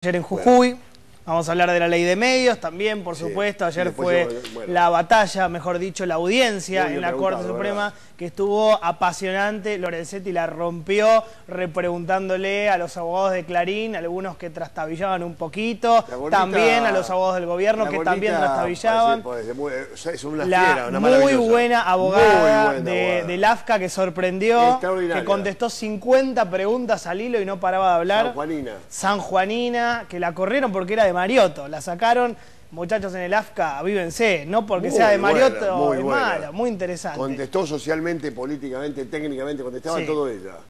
Ayer en Jujuy, vamos a hablar de la ley de medios también, por supuesto. Ayer fue la batalla, mejor dicho, la audiencia en la Corte Suprema, que estuvo apasionante. Lorenzetti la rompió repreguntándole a los abogados de Clarín, algunos que trastabillaban un poquito, también a los abogados del gobierno que también trastabillaban. La muy buena abogada del AFCA que sorprendió, que contestó 50 preguntas al hilo y no paraba de hablar. Sanjuanina, que la corrieron porque era de Mariotto, la sacaron. Muchachos en el AFCA, avívense, no porque sea de Mariotto, es mala, muy interesante. Contestó socialmente, políticamente, técnicamente, contestaba todo ella.